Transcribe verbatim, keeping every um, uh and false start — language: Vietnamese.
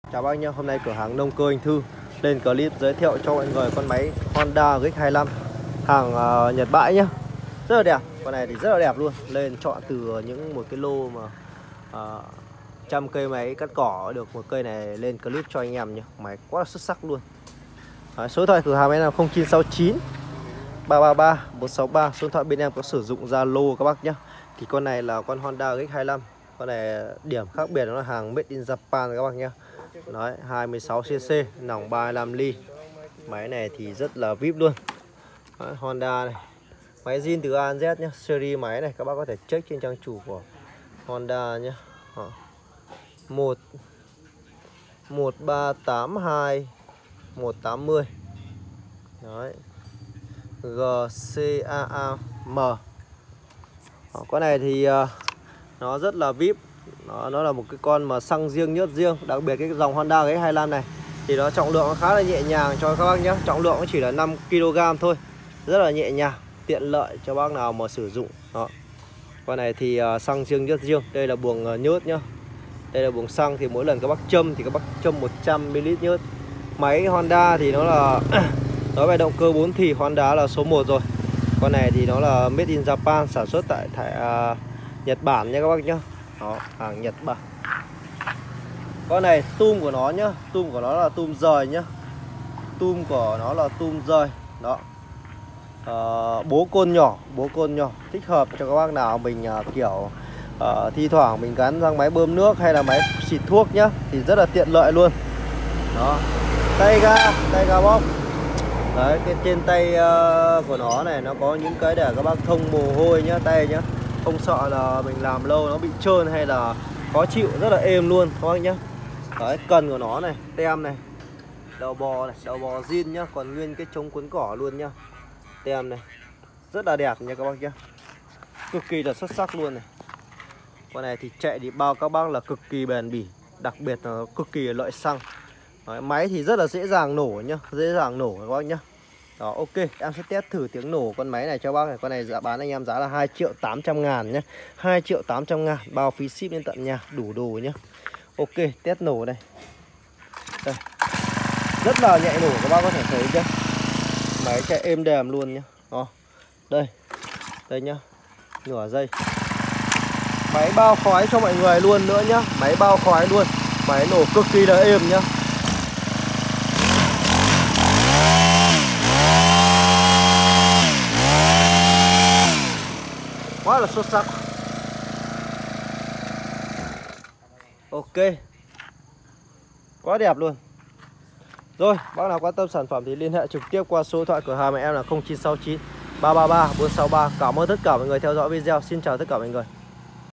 Chào bác nhé, hôm nay cửa hàng Nông Cơ Anh Thư lên clip giới thiệu cho mọi người con máy Honda G X hai lăm hàng uh, Nhật bãi nhé. Rất là đẹp, con này thì rất là đẹp luôn. Lên chọn từ những một cái lô mà uh, trăm cây máy cắt cỏ được một cây này lên clip cho anh em nhé. Máy quá là xuất sắc luôn. Đấy, số điện thoại cửa hàng em là không chín sáu chín ba ba ba bốn sáu ba. Số điện thoại bên em có sử dụng Zalo các bác nhé. Thì con này là con Honda G X hai lăm. Con này điểm khác biệt nó là hàng made in Japan các bác nhé. Đấy, hai mươi sáu xê xê, nòng ba mươi lăm ly. Máy này thì rất là vip luôn. Đấy, Honda này. Máy zin từ A đến Z nhé. Series máy này các bác có thể check trên trang chủ của Honda nhé. một một ba tám hai một tám mươi. Đấy. G C A A M. Đó, con này thì uh, nó rất là vip. Nó, nó là một cái con mà xăng riêng nhớt riêng. Đặc biệt cái dòng Honda G X hai lăm này thì nó trọng lượng nó khá là nhẹ nhàng cho các bác nhé. Trọng lượng nó chỉ là năm ki lô gam thôi. Rất là nhẹ nhàng, tiện lợi cho bác nào mà sử dụng. Đó. Con này thì uh, xăng riêng nhớt riêng. Đây là buồng uh, nhớt nhá. Đây là buồng xăng thì mỗi lần các bác châm thì các bác châm một trăm mi li lít nhớt. Máy Honda thì nó là nói về động cơ bốn thì Honda là số một rồi. Con này thì nó là made in Japan, sản xuất tại tại uh, Nhật Bản nha các bác nhé. Đó, hàng Nhật Bản. Con này tum của nó nhá, tum của nó là tum rời nhá. Tum của nó là tum rời. Đó. Uh, bố côn nhỏ, bố côn nhỏ thích hợp cho các bác nào mình uh, kiểu uh, thi thoảng mình gắn sang máy bơm nước hay là máy xịt thuốc nhá, thì rất là tiện lợi luôn. Đó. Tay ga, tay ga bóp. Đấy, cái trên tay uh, của nó này nó có những cái để các bác thông mồ hôi nhá, tay nhá. Không sợ là mình làm lâu nó bị trơn hay là khó chịu, rất là êm luôn các bác nhá. Đấy, cần của nó này, tem này, đầu bò này, đầu bò zin nhá, còn nguyên cái chống cuốn cỏ luôn nhá. Tem này, rất là đẹp nha các bác nhá. Cực kỳ là xuất sắc luôn này. Con này thì chạy thì bao các bác là cực kỳ bền bỉ, đặc biệt là cực kỳ lợi xăng. Đấy, máy thì rất là dễ dàng nổ nhá, dễ dàng nổ các bác nhá. Đó, ok, em sẽ test thử tiếng nổ con máy này cho bác này. Con này giá bán anh em giá là hai triệu tám trăm ngàn nhé. hai triệu tám trăm ngàn, bao phí ship đến tận nhà, đủ đồ nhé. Ok, test nổ này. Đây. Rất là nhạy nổ các bác có thể thấy chứ. Máy chạy êm đềm luôn nhá. Đó. Đây. Đây nhá. Nửa giây. Máy bao khói cho mọi người luôn nữa nhá. Máy bao khói luôn. Máy nổ cực kỳ là êm nhá. Quá là xuất sắc. Ok. Quá đẹp luôn. Rồi, bác nào quan tâm sản phẩm thì liên hệ trực tiếp qua số điện thoại cửa hàng của em là không chín sáu chín ba ba ba bốn sáu ba. Cảm ơn tất cả mọi người theo dõi video. Xin chào tất cả mọi người.